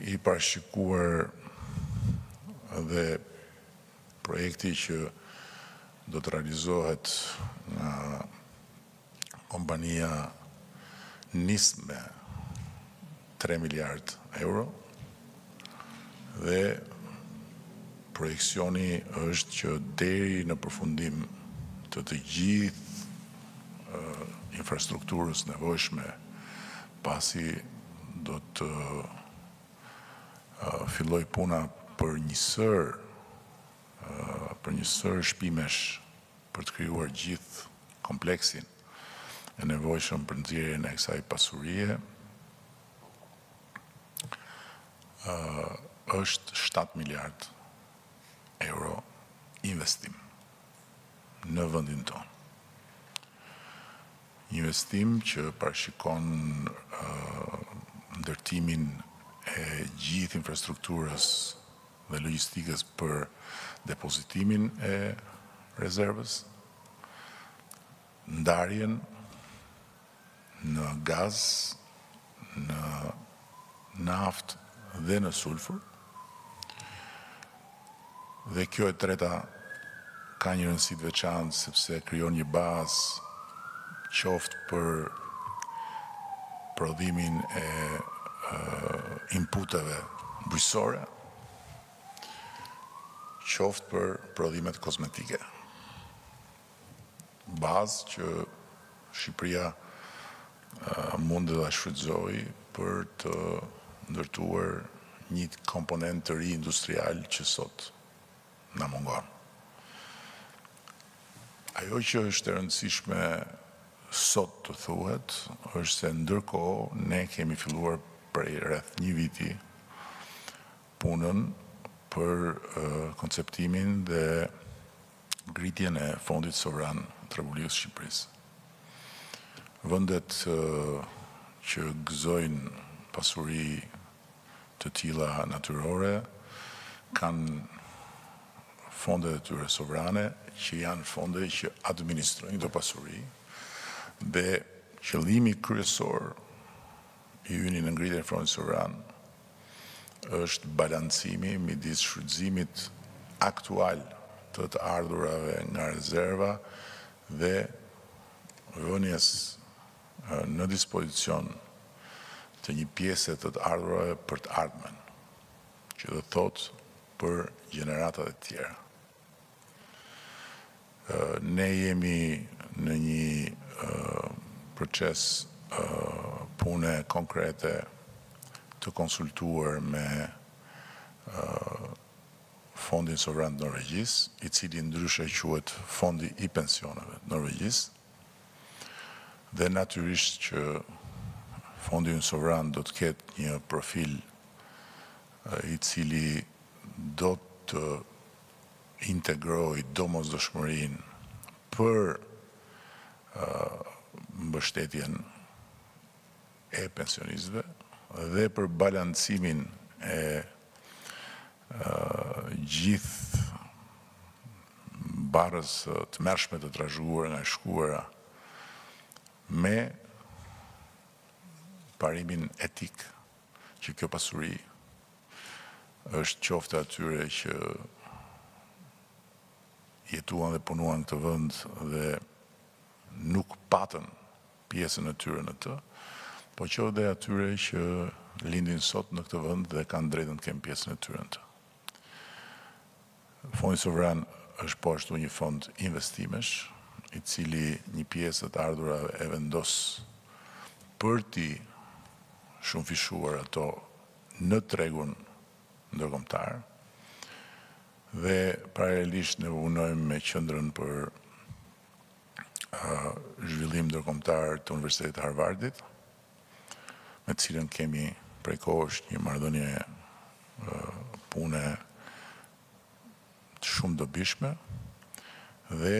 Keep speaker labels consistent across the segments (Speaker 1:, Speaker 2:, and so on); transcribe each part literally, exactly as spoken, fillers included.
Speaker 1: i parashikuar dhe projekti që do të realizohet nga kompania nis me tre miliard euro dhe projekcioni është që deri në përfundim të të gjithë infrastrukturës nevojshme, pasi do të filloj puna për një sër për një sër shpimesh për të krijuar gjithë kompleksin e nevojshëm për nxjerrjen e kësaj pasurie, është shtatë miliard euro investim në vendin tonë. Investim që parashikon ndërtimin e gjithë infrastrukturës dhe logjistikës për depozitimin e rezervës, ndarjen në gaz, në naftë dhe në sulfur. Dhe kjo e treta ka një rëndësi të veçantë sepse krijon një bazë qoftë për prodhimin e inputeve bujqësore, qoftë për prodhimet kozmetike. Bazë që Shqipëria mund të shfrytëzojë për të ndërtuar një komponent të ri industrial që sot na mungon. Ajo që është e rëndësishme sot të thuhet, është se ndërkohë ne kemi filluar prej rreth një viti punën për konceptimin dhe ngritjen e fondit sovran të Republikës së Shqipërisë. Vendet që gëzojnë pasuri të tilla natyrore kanë fondet e tyre sovrane, që janë fonde që administrojnë këto pasuri, dhe qëllimi kryesor i ynë në ngritjen e fondit sovran është balancimi midis shfrytëzimit aktual të të ardhurave nga rezerva dhe vënies në dispozicion të një pjese të të ardhurave për të ardhmen, që do thotë për gjeneratat e tjera. Ne jemi në një proces pune konkrete të konsultuar me Fondin Sovran të Norvegjisë, i cili ndryshe quhet Fondi i Pensioneve të Norvegjisë, dhe natyrisht që Fondi Sovran do të ketë një profil i cili do të integroj domosdoshmërinë për mbështetjen e pensionistëve dhe për balancimin e gjithë barës të mërshme të trashëguara nga shkuara me parimin etik që kjo pasuri është qoftë atyre që jetuan dhe punuan këtë vend dhe nuk patën pjesën e tyre në të, po qoftë dhe atyre që lindin sot në këtë vend dhe kanë drejtën të kenë pjesën e tyre në të. Fondi Sovran është po ashtu një fond investimesh, i cili një pjesë të ardhurave e vendos për ti shumë fishuar ato në tregun ndërkombëtar, dhe paralelisht ne punojmë me qendrën për zhvillim ndërkombëtar të Universitetit Harvardit, me të cilën kemi prej kohësh një marrëdhënie pune shumë dobishme, dhe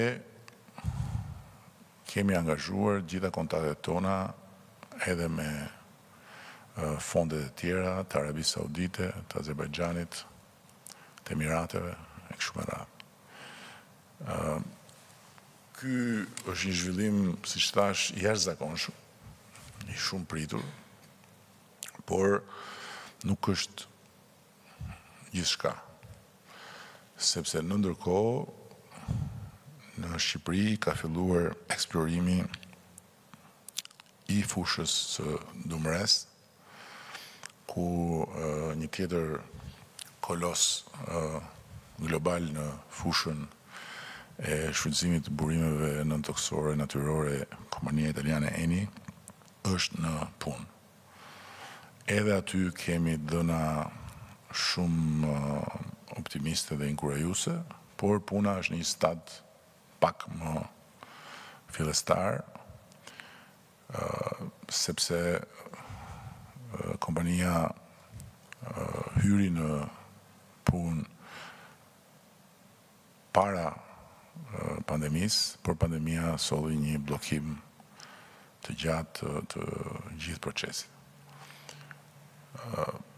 Speaker 1: kemi angazhuar gjitha kontaktet tona edhe me fondet e tjera të Arabisë Saudite, të Azerbajxhanit, të Emirateve, e kështu me radhë. Ky është një zhvillim, siç thash, jashtëzakonshëm, i shumë pritur, por nuk është gjithçka. Sepse në ndërkohë në Shqipëri ka filluar eksplorimi i fushës së Dumresë, ku uh, një tjetër kolos uh, global në fushën e shfrytëzimit të burimeve nëntoksore natyrore, kompania italiane Eni, është në Punë. Edhe aty kemi dhëna shumë uh, optimiste dhe inkurajuese, por Puna është një stad pak më fillestar, uh, sepse uh, kompania uh, hyri në Punë para uh, pandemisë, por pandemia solli një bllokim të gjatë të, të gjithë procesit. Uh,